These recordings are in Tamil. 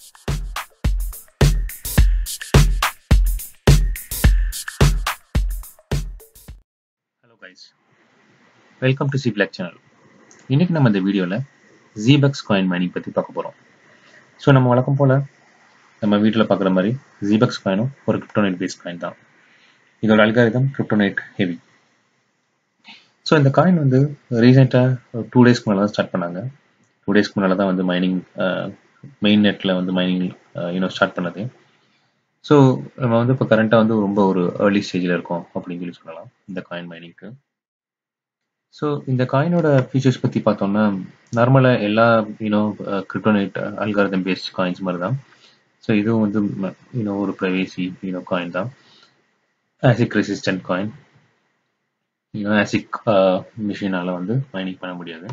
Hello guys, welcome to C Black channel. இன்னைக்கு நம்ம இந்த வீடியோல ZBUX காயின் மைனிங் பத்தி பார்க்க போறோம். ஸோ நம்ம வழக்கம் போல நம்ம வீட்டில் பார்க்குற மாதிரி ZBUX காயினும் ஒரு கிரிப்டோனைட் பேஸ்ட் காயின் தான். இதோட அல்காரிதம் கிரிப்டோனைட் ஹெவி. ஸோ இந்த காயின் வந்து ரீசெண்டாக 2 டேஸ்க்கு மேலே தான் ஸ்டார்ட் பண்ணாங்க. 2 டேஸ்க்கு முன்னால் தான் வந்து மைனிங் மெயின் நெட்டில் வந்து மைனிங் ஸ்டார்ட் பண்ணது. ஸோ நம்ம வந்து இப்போ கரண்ட்டாக வந்து ரொம்ப ஒரு ஏர்லி ஸ்டேஜில் இருக்கோம் அப்படின்னு சொல்லி சொல்லலாம் இந்த காயின் மைனிங்க்கு. ஸோ இந்த காயினோட ஃபீச்சர்ஸ் பற்றி பார்த்தோம்னா நார்மலாக எல்லா கிரிப்டோனைட் அல்காரிதம் பேஸ்ட் காயின்ஸ் மாதிரி தான். ஸோ இதுவும் வந்து ஒரு ப்ரைவேசி காயின் தான். ASIC resistant coin. ஆசிக் மிஷினால் வந்து மைனிங் பண்ண முடியாது.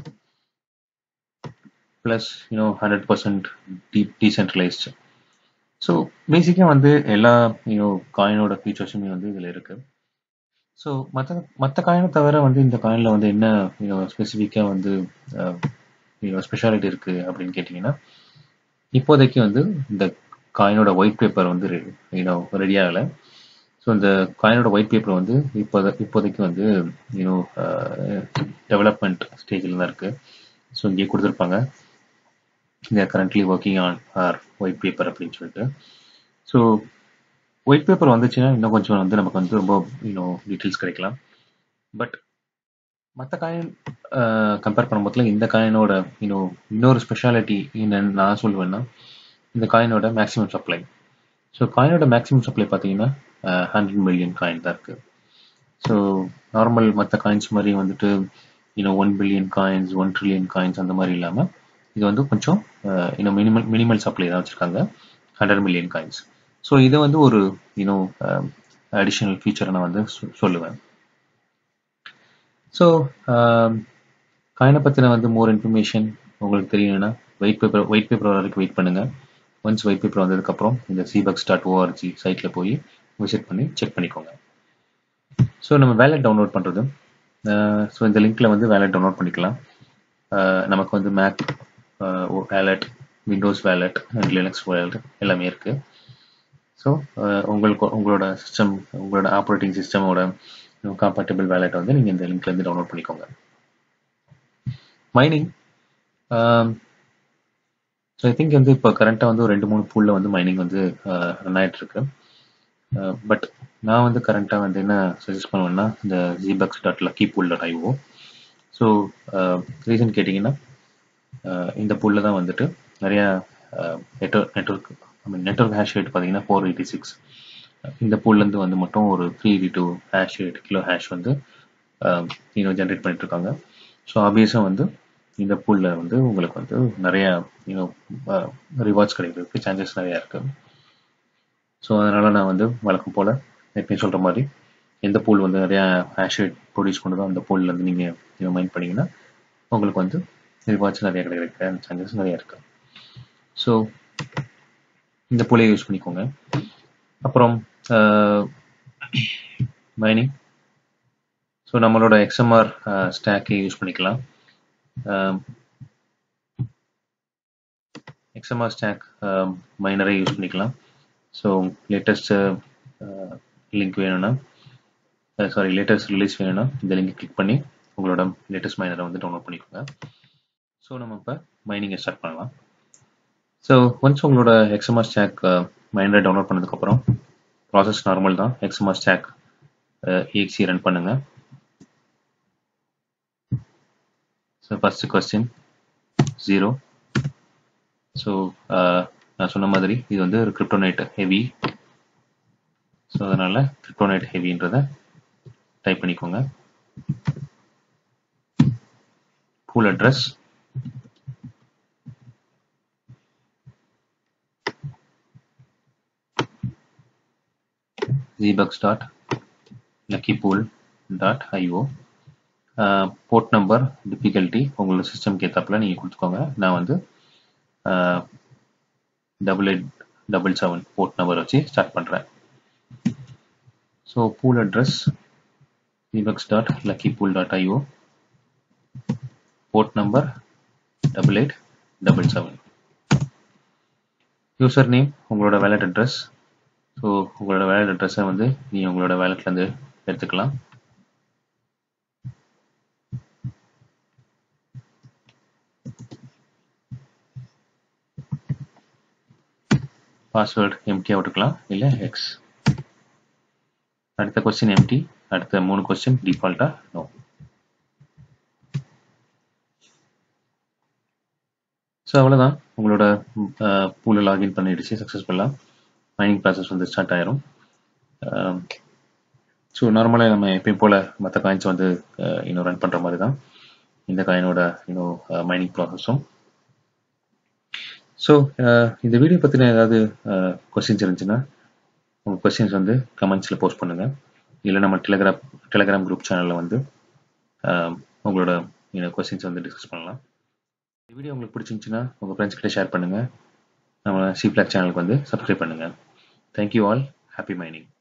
Plus 100% decentralised. ஸோ பேசிக்காக வந்து எல்லா காயினோட ஃபீச்சர்ஸுமே வந்து இதில் இருக்குது. ஸோ மற்ற காயினை தவிர வந்து இந்த காயினில் வந்து என்ன ஸ்பெசிஃபிக்காக வந்து ஸ்பெஷாலிட்டி இருக்குது அப்படின்னு கேட்டிங்கன்னா, இப்போதைக்கு வந்து இந்த காயினோட ஒயிட் பேப்பர் வந்து ரெடி ஆகலை. ஸோ இந்த காயினோட ஒயிட் பேப்பர் வந்து இப்போதைக்கு வந்து டெவலப்மெண்ட் ஸ்டேஜில் தான் இருக்குது. ஸோ இங்கே கொடுத்துருப்பாங்க, they are currently working on our white paper அப்படின்னு சொல்லிட்டு. ஸோ ஒயிட் பேப்பர் வந்துச்சுன்னா இன்னும் கொஞ்சம் வந்து நமக்கு வந்து ரொம்ப டீட்டெயில்ஸ் கிடைக்கலாம். பட் மற்ற காயின் கம்பேர் பண்ணும்போதுல இந்த காயினோட இன்னொரு ஸ்பெஷாலிட்டி என்னன்னு நான் சொல்லுவேன்னா, இந்த காயினோட மேக்ஸிமம் சப்ளை. ஸோ காயினோட மேக்ஸிமம் சப்ளை பார்த்தீங்கன்னா 100 மில்லியன் காயின் தான் இருக்குது. ஸோ நார்மல் மற்ற காயின்ஸ் மாதிரி வந்துட்டு 1 பில்லியன் காயின்ஸ் 1 ட்ரில்லியன் காயின்ஸ் அந்த மாதிரி இல்லாமல் இது வந்து கொஞ்சம் மினிமல் சப்ளை தான் வச்சுருக்காங்க, 100 மில்லியன் காயின்ஸ். ஸோ இதை வந்து ஒரு அடிஷ்னல் ஃபீச்சரை நான் வந்து சொல்லுவேன். ஸோ காயினை பற்றின வந்து மோர் இன்ஃபர்மேஷன் உங்களுக்கு தெரியணும்னா ஒயிட் பேப்பர் வரைக்கும் வெயிட் பண்ணுங்கள். ஒன்ஸ் ஒயிட் பேப்பர் வந்ததுக்கப்புறம் இந்த ZBUX.org சைட்டில் போய் விசிட் பண்ணி செக் பண்ணிக்கோங்க. ஸோ நம்ம வேலட் டவுன்லோட் பண்ணுறது, ஸோ இந்த லிங்க்கில் வந்து வேலட் டவுன்லோட் பண்ணிக்கலாம். நமக்கு வந்து Mac wallet, Windows wallet and Linux wallet எல்லாமே இருக்குது. ஸோ உங்களோட சிஸ்டம், உங்களோட ஆப்ரேட்டிங் சிஸ்டமோட காம்பேட்டபிள் வேலட் வந்து நீங்கள் இந்த லிங்க்லேருந்து டவுன்லோட் பண்ணிக்கோங்க. மைனிங், ஸோ ஐ திங்க் வந்து இப்போ கரண்ட்டாக வந்து ஒரு 2-3 பூலில் வந்து மைனிங் வந்து ரன் ஆகிட்டுருக்கு. பட் நான் வந்து கரண்ட்டாக வந்து என்ன சஜஸ்ட் பண்ணுவேன்னா இந்த ZBUX.luckypool.io. ஸோ ரீசன் கேட்டிங்கன்னா இந்த பூலில் தான் வந்துட்டு நிறையா நெட்வொர்க் ஹேஷ் ரேட் பார்த்தீங்கன்னா 486. இந்த பூல்லேருந்து வந்து மட்டும் ஒரு 382 ஹேஷ் ரேட் கிலோ ஹேஷ் வந்து ஜென்ரேட் பண்ணிட்டுருக்காங்க. ஸோ ஆப்வியஸாக வந்து இந்த பூலில் வந்து உங்களுக்கு வந்து நிறையா ரிவார்ட்ஸ் கிடைக்கிறதுக்கு சான்சஸ் நிறையா இருக்குது. ஸோ அதனால் நான் வந்து வழக்கம் போல் எப்பயும் சொல்கிற மாதிரி எந்த பூல் வந்து நிறையா ஹேஷ் ரேட் ப்ரொடியூஸ் பண்ணுறதோ அந்த பூல்லேருந்து நீங்கள் மைண்ட் பண்ணிங்கன்னா உங்களுக்கு வந்து ரிவார்ட்ஸ் நிறையா கிடைக்கிற சான்சஸ் நிறையா இருக்குது. ஸோ இந்த பூலையை யூஸ் பண்ணிக்கோங்க. அப்புறம் மைனிங், ஸோ நம்மளோட XMR ஸ்டாக்கை யூஸ் பண்ணிக்கலாம். XMR ஸ்டாக் மைனரை யூஸ் பண்ணிக்கலாம். ஸோ லேட்டஸ்ட் லிங்க் வேணும்னா லேட்டஸ்ட் ரிலீஸ் வேணும்னா இந்த லிங்க் கிளிக் பண்ணி உங்களோட லேட்டஸ்ட் மைனரை வந்து டவுன்லோட் பண்ணிக்கோங்க. ஸோ நம்ம இப்போ மைனிங்கை ஸ்டார்ட் பண்ணலாம். ஸோ ஒன்ஸ் உங்களோட XMR ஸ்டாக் மைனரை டவுன்லோட் பண்ணதுக்கப்புறம் ப்ராசஸ் நார்மல் தான். XMR ஸ்டாக் exe ரன் பண்ணுங்க. So first question 0. ஸோ நான் சொன்ன மாதிரி இது வந்து ஒரு கிரிப்டோனைட் ஹெவி. ஸோ அதனால் கிரிப்டோனைட் ஹெவின்றதை டைப் பண்ணிக்கோங்க. Pool address, ZBUX.luckypool.io. Port number difficulty உங்களோட சிஸ்டம்க்கு ஏற்றாப்புல நீங்கள் கொடுத்துக்கோங்க. நான் வந்து 8877 போர்ட் நம்பர் வச்சு ஸ்டார்ட் பண்ணுறேன். So pool address ZBUX.luckypool.io, port number 8877. User name உங்களோட வேலட் அட்ரஸ். ஸோ உங்களோட வேலட் அட்ரஸை வந்து நீங்கள் உங்களோட வேலட்லேருந்து எடுத்துக்கலாம். பாஸ்வேர்டு எம்டியாக விட்டுக்கலாம், இல்லை எக்ஸ். அடுத்த கொஸ்டின் எம்டி, அடுத்த 3 கொஸ்டின் டிஃபால்ட்டா நோ. ஸோ அவ்வளோதான், உங்களோட பூலில் லாகின் பண்ணிடுச்சு சக்ஸஸ்ஃபுல்லாக. மைனிங் ப்ராசஸ் வந்து ஸ்டார்ட் ஆயிரும். ஸோ நார்மலாக நம்ம எப்பயும் போல் மற்ற காயின்ஸ் வந்து இன்னும் ரன் பண்ணுற மாதிரி தான் இந்த காயினோட இன்னும் மைனிங் ப்ராசஸும். ஸோ இந்த வீடியோ பற்றின ஏதாவது கொஸ்டின்ஸ் இருந்துச்சுன்னா உங்கள் கொஸ்டின்ஸ் வந்து கமெண்ட்ஸில் போஸ்ட் பண்ணுங்கள், இல்லை நம்ம டெலகிராம் குரூப் சேனலில் வந்து உங்களோட கொஸ்டின்ஸ் வந்து டிஸ்கஸ் பண்ணலாம். இந்த வீடியோ உங்களுக்கு பிடிச்சிருந்துச்சுன்னா உங்கள் ஃப்ரெண்ட்ஸ் கிட்ட ஷேர் பண்ணுங்கள். நம்ம சி பிளாக் சேனலுக்கு வந்து சப்ஸ்கிரைப் பண்ணுங்கள். Thank you all. Happy mining.